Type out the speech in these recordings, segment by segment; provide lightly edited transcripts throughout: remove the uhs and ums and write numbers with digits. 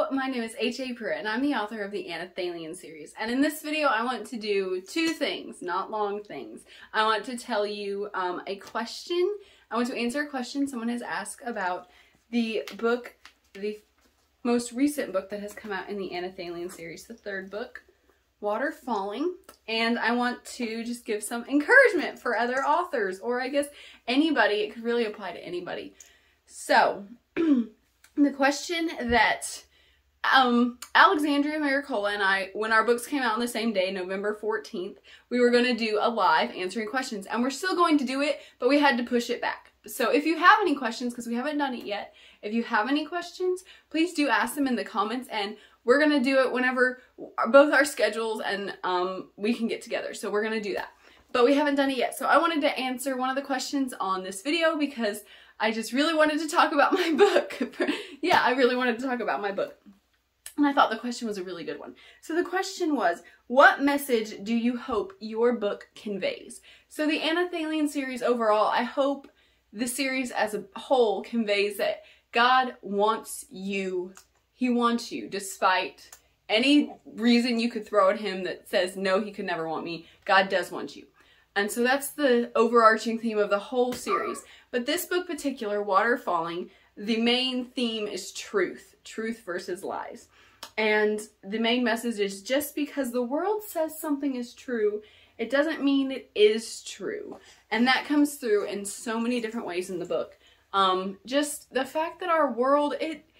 Hello, my name is H.A. Pruitt, and I'm the author of the Anathalian series. And in this video, I want to do two things, not long things. I want to tell you a question. I want to answer a question someone has asked about the book, the most recent book that has come out in the Anathalian series, the third book, Water Falling. And I want to just give some encouragement for other authors, or I guess anybody. It could really apply to anybody. So, the question that Alexandria Maricola and I, when our books came out on the same day, November 14th, we were going to do a live answering questions. And we're still going to do it, but we had to push it back. So if you have any questions, because we haven't done it yet, if you have any questions, please do ask them in the comments. And we're going to do it whenever both our schedules and we can get together. So we're going to do that. But we haven't done it yet. So I wanted to answer one of the questions on this video because I just really wanted to talk about my book. Yeah, I really wanted to talk about my book. And I thought the question was a really good one. So the question was, what message do you hope your book conveys? So the Anathalian series overall, I hope the series as a whole conveys that God wants you. He wants you, despite any reason you could throw at him that says, no, he could never want me. God does want you. And so that's the overarching theme of the whole series. But this book particular, Water Falling, the main theme is truth. Truth versus lies. And the main message is, just because the world says something is true, it doesn't mean it is true. And that comes through in so many different ways in the book. Just the fact that our world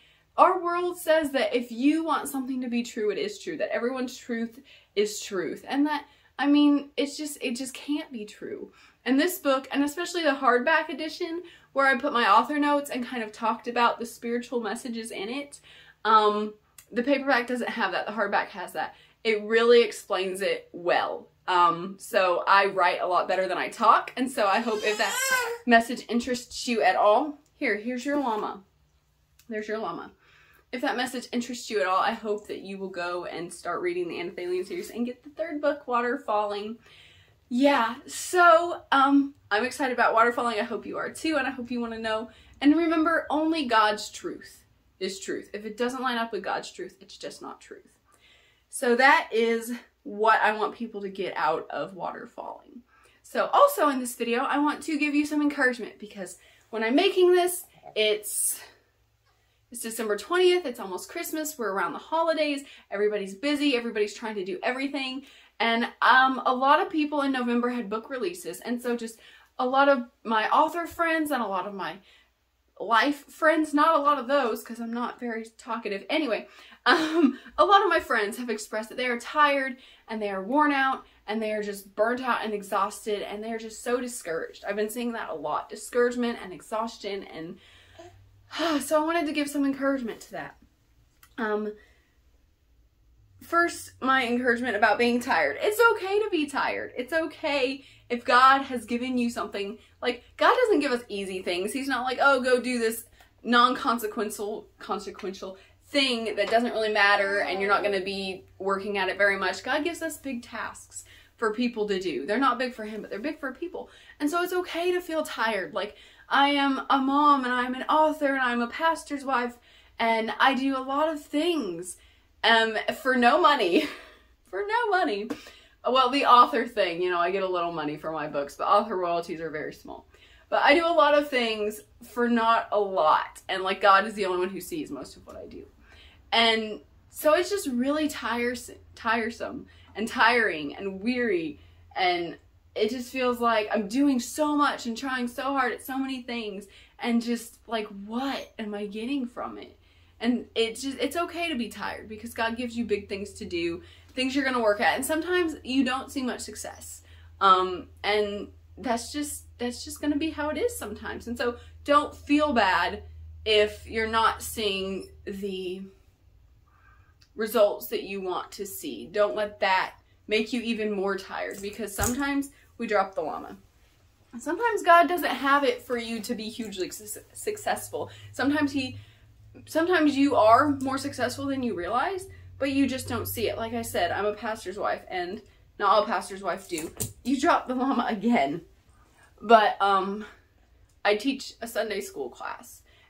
says that if you want something to be true, it is true. That everyone's truth is truth. And that, I mean, it just can't be true. And this book, and especially the hardback edition, where I put my author notes and kind of talked about the spiritual messages in it, the paperback doesn't have that. The hardback has that. It really explains it well. So I write a lot better than I talk, and so I hope if that message interests you at all, here's your llama. There's your llama. If that message interests you at all, I hope that you will go and start reading the Anathalian series and get the third book, Water Falling. Yeah, so I'm excited about Water Falling. I hope you are too, and I hope you want to know. And remember, only God's truth is truth. If it doesn't line up with God's truth, it's just not truth. So that is what I want people to get out of Water Falling. So also in this video, I want to give you some encouragement, because when I'm making this, it's December 20th, it's almost Christmas, we're around the holidays, everybody's busy, everybody's trying to do everything, and a lot of people in November had book releases, and so just a lot of my author friends and a lot of my life friends, not a lot of those because I'm not very talkative anyway, a lot of my friends have expressed that they are tired and they are worn out and they are just burnt out and exhausted and they're just so discouraged. I've been seeing that a lot, discouragement and exhaustion, and so I wanted to give some encouragement to that. First, my encouragement about being tired. It's okay to be tired. It's okay if God has given you something. Like, God doesn't give us easy things. He's not like, oh, go do this consequential thing that doesn't really matter and you're not going to be working at it very much. God gives us big tasks for people to do. They're not big for him, but they're big for people. And so it's okay to feel tired. Like, I am a mom and I'm an author and I'm a pastor's wife and I do a lot of things for no money. For no money. Well, the author thing, you know, I get a little money for my books, but author royalties are very small. But I do a lot of things for not a lot. And like, God is the only one who sees most of what I do. And so it's just really tiresome and tiring and weary, and it just feels like I'm doing so much and trying so hard at so many things, and just like, what am I getting from it? And it's okay to be tired, because God gives you big things to do, things you're going to work at, and sometimes you don't see much success. And that's just going to be how it is sometimes. And so don't feel bad if you're not seeing the results that you want to see. Don't let that make you even more tired, because sometimes we drop the llama. Sometimes God doesn't have it for you to be hugely successful. Sometimes you are more successful than you realize, but you just don't see it. Like I said, I'm a pastor's wife, and not all pastor's wives do. You dropped the llama again. But I teach a Sunday school class,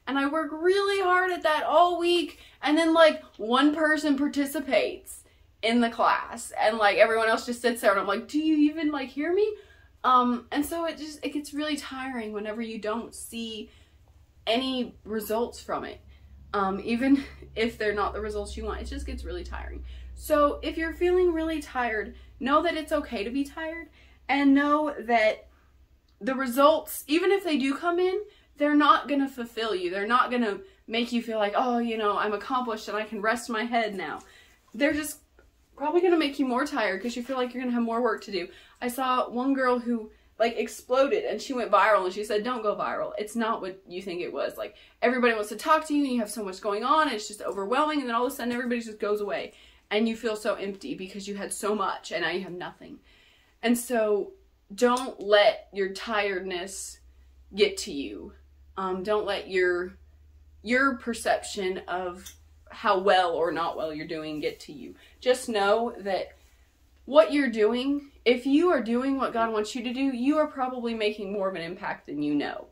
and I work really hard at that all week, and then like one person participates in the class and like everyone else just sits there and I'm like, do you even like hear me? And so it gets really tiring whenever you don't see any results from it. Even if they're not the results you want, it just gets really tiring. So if you're feeling really tired, know that it's okay to be tired, and know that the results, even if they do come in, they're not going to fulfill you. They're not going to make you feel like, oh, you know, I'm accomplished and I can rest my head now. They're just probably going to make you more tired because you feel like you're going to have more work to do. I saw one girl who like exploded and she went viral, and she said, don't go viral. It's not what you think it was. Like, everybody wants to talk to you and you have so much going on and it's just overwhelming, and then all of a sudden everybody just goes away and you feel so empty because you had so much and now you have nothing. And so don't let your tiredness get to you. Don't let your perception of how well or not well you're doing get to you. Just know that what you're doing, if you are doing what God wants you to do, you are probably making more of an impact than you know.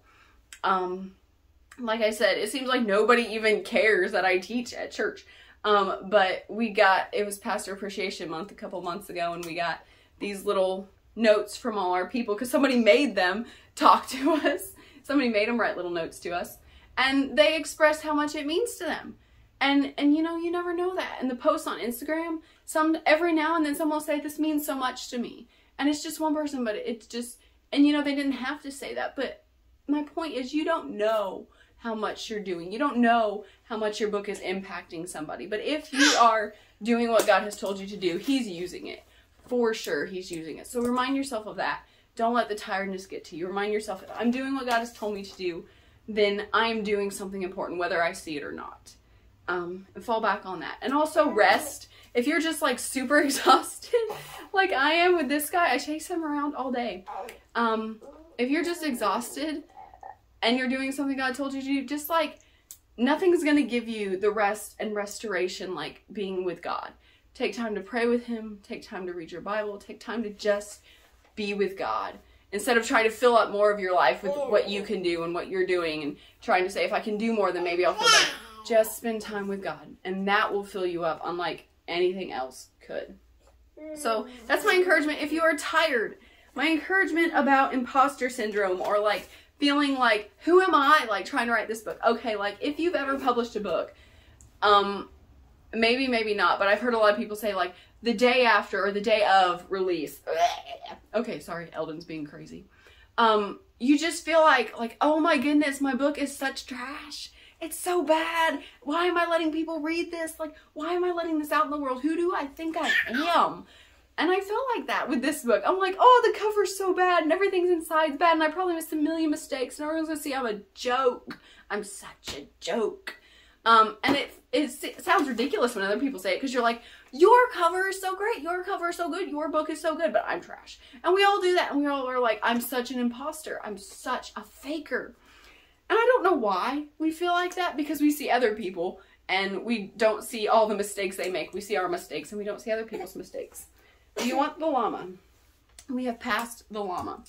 Like I said, it seems like nobody even cares that I teach at church. But it was Pastor Appreciation Month a couple months ago, and we got these little notes from all our people because somebody made them talk to us. Somebody made them write little notes to us, and they expressed how much it means to them. And you know, you never know that. And the posts on Instagram, every now and then someone will say, this means so much to me. And it's just one person, but it's just, and you know, they didn't have to say that. But my point is, you don't know how much you're doing. You don't know how much your book is impacting somebody. But if you are doing what God has told you to do, He's using it. For sure, He's using it. So remind yourself of that. Don't let the tiredness get to you. Remind yourself, if I'm doing what God has told me to do, then I'm doing something important, whether I see it or not. And fall back on that. And also rest. If you're just like super exhausted, like I am with this guy, I chase him around all day. If you're just exhausted and you're doing something God told you to do, just like nothing's going to give you the rest and restoration like being with God. Take time to pray with Him. Take time to read your Bible. Take time to just be with God. Instead of trying to fill up more of your life with what you can do and what you're doing and trying to say, if I can do more, then maybe I'll feel better. Just spend time with God, and that will fill you up unlike anything else could. So that's my encouragement. If you are tired, my encouragement about imposter syndrome, or like feeling like, who am I, like trying to write this book? Okay, like if you've ever published a book, maybe not, but I've heard a lot of people say like the day after or the day of release. Okay, sorry, Eldon's being crazy. You just feel like, oh my goodness, my book is such trash. It's so bad. Why am I letting people read this? Like, why am I letting this out in the world? Who do I think I am? And I felt like that with this book. I'm like, oh, the cover's so bad and everything's inside's bad and I probably missed a million mistakes and everyone's gonna see I'm a joke. I'm such a joke. And it sounds ridiculous when other people say it, because you're like, your cover is so great, your cover is so good, your book is so good, but I'm trash. And we all do that, and we all are like, I'm such an imposter, I'm such a faker. And I don't know why we feel like that, because we see other people and we don't see all the mistakes they make. We see our mistakes and we don't see other people's mistakes. Do you want the llama? We have passed the llama.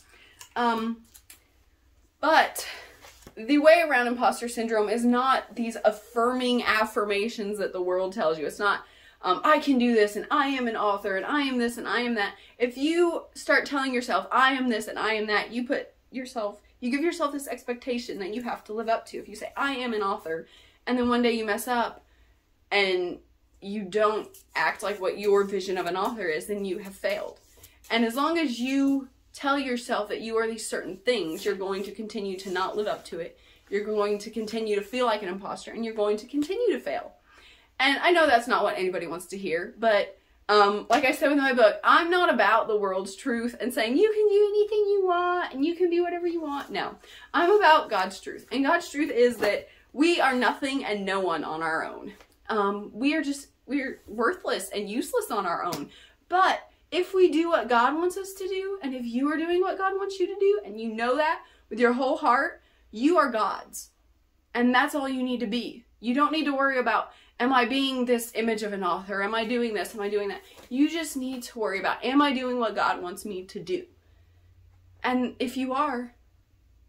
But the way around imposter syndrome is not these affirming affirmations that the world tells you. It's not, I can do this and I am an author and I am this and I am that. If you start telling yourself, I am this and I am that, you give yourself this expectation that you have to live up to. If you say, I am an author, and then one day you mess up and you don't act like what your vision of an author is, then you have failed. And as long as you tell yourself that you are these certain things, you're going to continue to not live up to it. You're going to continue to feel like an imposter, and you're going to continue to fail. And I know that's not what anybody wants to hear, but like I said with my book, I'm not about the world's truth and saying you can do anything you want and you can be whatever you want. No, I'm about God's truth. And God's truth is that we are nothing and no one on our own. We're worthless and useless on our own. But if we do what God wants us to do, and if you are doing what God wants you to do, and you know that with your whole heart, you are God's. And that's all you need to be. You don't need to worry about, am I being this image of an author? Am I doing this? Am I doing that? You just need to worry about, am I doing what God wants me to do? And if you are,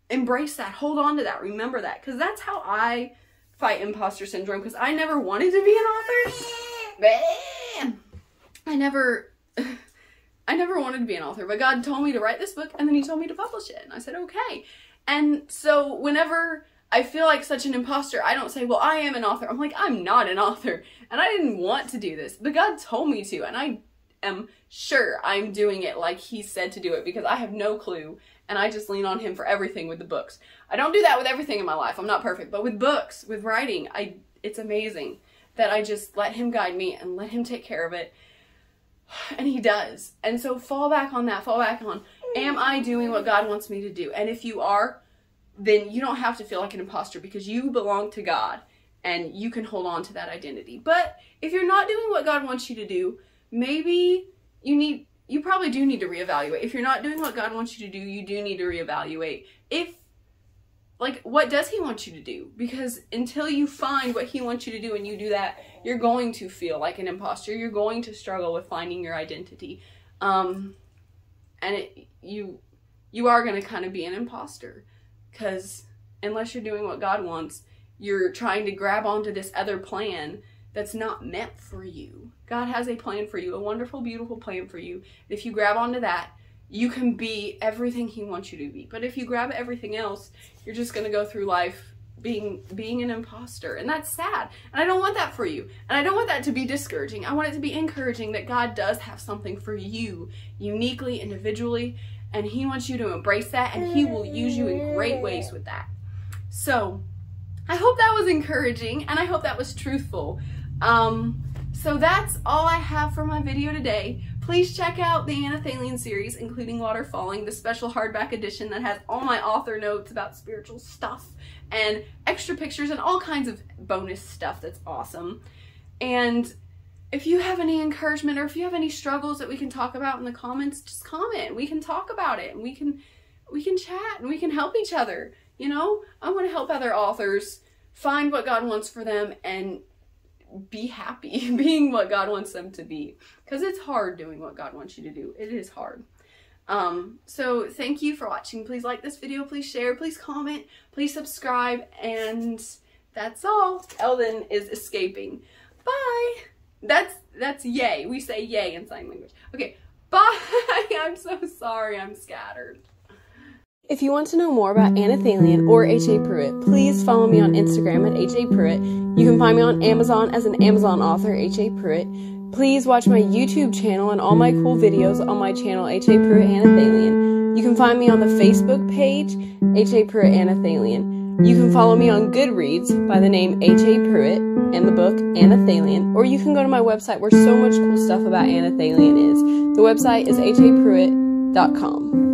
embrace that, hold on to that, remember that, because that's how I fight imposter syndrome, because I never wanted to be an author. I never wanted to be an author, but God told me to write this book, and then he told me to publish it, and I said, okay. And so whenever I feel like such an imposter, I don't say, well, I am an author. I'm like, I'm not an author, and I didn't want to do this, but God told me to, and I am sure I'm doing it like he said to do it, because I have no clue, and I just lean on him for everything with the books. I don't do that with everything in my life. I'm not perfect, but with books, with writing, it's amazing that I just let him guide me and let him take care of it. And he does. And so fall back on that. Fall back on, am I doing what God wants me to do? And if you are, then you don't have to feel like an imposter, because you belong to God and you can hold on to that identity. But if you're not doing what God wants you to do, maybe you probably do need to reevaluate. If you're not doing what God wants you to do, you do need to reevaluate. What does he want you to do? Because until you find what he wants you to do and you do that, you're going to feel like an imposter. You're going to struggle with finding your identity. You are going to kind of be an imposter, because unless you're doing what God wants, you're trying to grab onto this other plan that's not meant for you. God has a plan for you, a wonderful, beautiful plan for you. If you grab onto that, you can be everything he wants you to be. But if you grab everything else, you're just going to go through life being an imposter. And that's sad. And I don't want that for you. And I don't want that to be discouraging. I want it to be encouraging that God does have something for you, uniquely, individually. And he wants you to embrace that, and he will use you in great ways with that. So I hope that was encouraging, and I hope that was truthful. So that's all I have for my video today. Please check out the Anna Thalian series, including Water Falling, the special hardback edition that has all my author notes about spiritual stuff and extra pictures and all kinds of bonus stuff that's awesome. And if you have any encouragement, or if you have any struggles that we can talk about in the comments, just comment. We can talk about it, and we can chat, and we can help each other. You know, I want to help other authors find what God wants for them and be happy being what God wants them to be, because it's hard doing what God wants you to do. It is hard. So thank you for watching. Please like this video, please share, please comment, please subscribe, and that's all. Eldon is escaping. Bye. That's yay. We say yay in sign language. Okay, bye. I'm so sorry, I'm scattered. If you want to know more about Anna Thalian or H.A. Pruitt, please follow me on Instagram at H.A. Pruitt. You can find me on Amazon as an Amazon author, H.A. Pruitt. Please watch my YouTube channel and all my cool videos on my channel, H.A. Pruitt Anna Thalian. You can find me on the Facebook page, H.A. Pruitt Anna Thalian. You can follow me on Goodreads by the name H.A. Pruitt and the book Anna Thalian. Or you can go to my website where so much cool stuff about Anna Thalian is. The website is hapruitt.com.